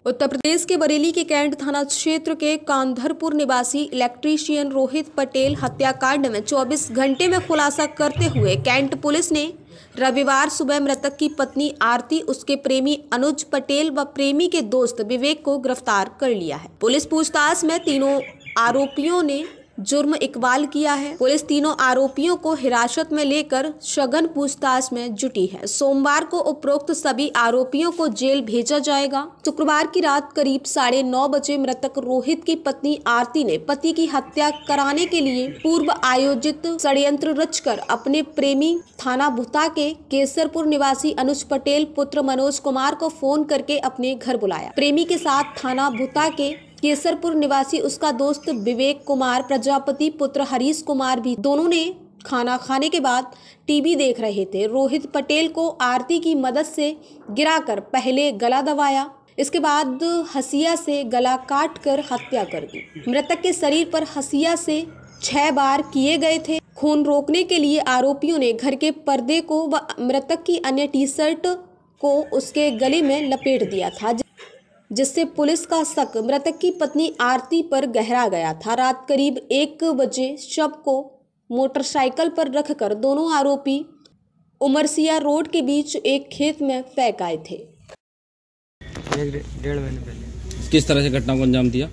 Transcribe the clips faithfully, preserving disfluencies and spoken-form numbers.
उत्तर प्रदेश के बरेली के कैंट थाना क्षेत्र के कांधरपुर निवासी इलेक्ट्रीशियन रोहित पटेल हत्याकांड में चौबीस घंटे में खुलासा करते हुए कैंट पुलिस ने रविवार सुबह मृतक की पत्नी आरती, उसके प्रेमी अनुज पटेल व प्रेमी के दोस्त विवेक को गिरफ्तार कर लिया है। पुलिस पूछताछ में तीनों आरोपियों ने जुर्म इकबाल किया है। पुलिस तीनों आरोपियों को हिरासत में लेकर सघन पूछताछ में जुटी है। सोमवार को उपरोक्त सभी आरोपियों को जेल भेजा जाएगा। शुक्रवार की रात करीब साढ़े नौ बजे मृतक रोहित की पत्नी आरती ने पति की हत्या कराने के लिए पूर्व आयोजित षड्यंत्र रचकर अपने प्रेमी थाना भुता के केसरपुर निवासी अनुज पटेल पुत्र मनोज कुमार को फोन करके अपने घर बुलाया। प्रेमी के साथ थाना भुता के केसरपुर निवासी उसका दोस्त विवेक कुमार, प्रजापति पुत्र हरीश कुमार भी दोनों ने खाना खाने के बाद टीवी देख रहे थे। रोहित पटेल को आरती की मदद से गिराकर पहले गला दबाया, इसके बाद हसिया से गला काटकर हत्या कर दी। मृतक के शरीर पर हसिया से छह बार किए गए थे। खून रोकने के लिए आरोपियों ने घर के पर्दे को व मृतक की अन्य टी शर्ट को उसके गले में लपेट दिया था, जिससे पुलिस का शक मृतक की पत्नी आरती पर गहरा गया था। रात करीब एक बजे शव को मोटरसाइकिल पर रखकर दोनों आरोपी उमरसिया रोड के बीच एक खेत में फेंक आए थे। एक डेढ़ महीने पहले किस तरह से घटना को अंजाम दिया,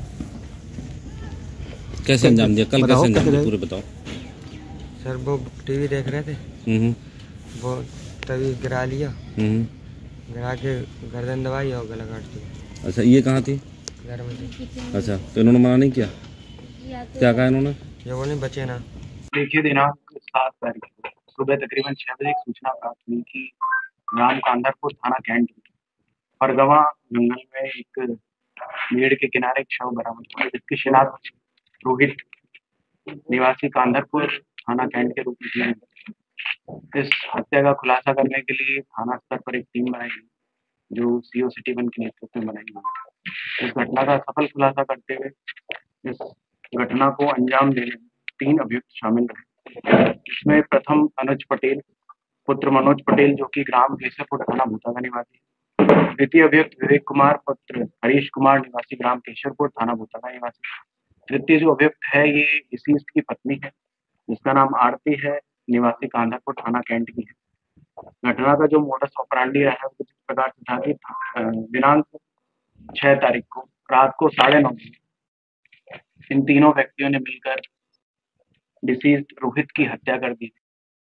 कैसे अंजाम दिया, कल कैसे अंजाम दिया, पूरे बताओ। सर वो टीवी देख रहे थे, वो तभी गिरा लिया, गिरा के गर्दन दबाई और गला काट दिया। अच्छा, ये कहाँ थी? घर में थी। अच्छा, तो इन्होंने मना नहीं किया? क्या कहा इन्होंने? ये बोले बचे ना। देखिए, दिनांक सात तारीख को सुबह तकरीबन छह बजे एक सूचना प्राप्त हुई कि ग्राम कांधरपुर थाना कैंट और गवा जंगल में एक पेड़ के किनारे एक शव बरामद हुआ, जिसकी शिनाख्त रोहित निवासी कांधरपुर थाना कैंट के रूप में की गई। इस हत्या का खुलासा करने के लिए थाना स्तर पर एक टीम बनाई गई, जो सीओ सिटी वन के नेतृत्व में बनाई गई। इस घटना का सफल खुलासा करते हुए इस घटना को अंजाम देने में तीन अभियुक्त शामिल रहे। इसमें प्रथम अनुज पटेल पुत्र मनोज पटेल, जो कि ग्राम केसरपुर थाना भूता का निवासी है। द्वितीय अभियुक्त विवेक कुमार पुत्र हरीश कुमार, निवासी ग्राम केसरपुर थाना भूता का निवासी। तृतीय जो अभियुक्त है ये डिसीज्ड की पत्नी है, जिसका नाम आरती है, निवासी कांधरपुर थाना कैंट की है। घटना का जो मोडस ऑपरेंडी रहा है कुछ प्रकार से था कि दिनांक छह तारीख को रात को साढ़े नौ बजे इन तीनों व्यक्तियों ने मिलकर डिसीज्ड रोहित की हत्या कर दी।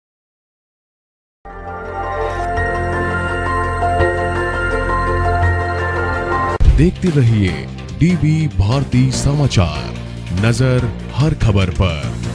देखते रहिए डीवी भारती समाचार, नजर हर खबर पर।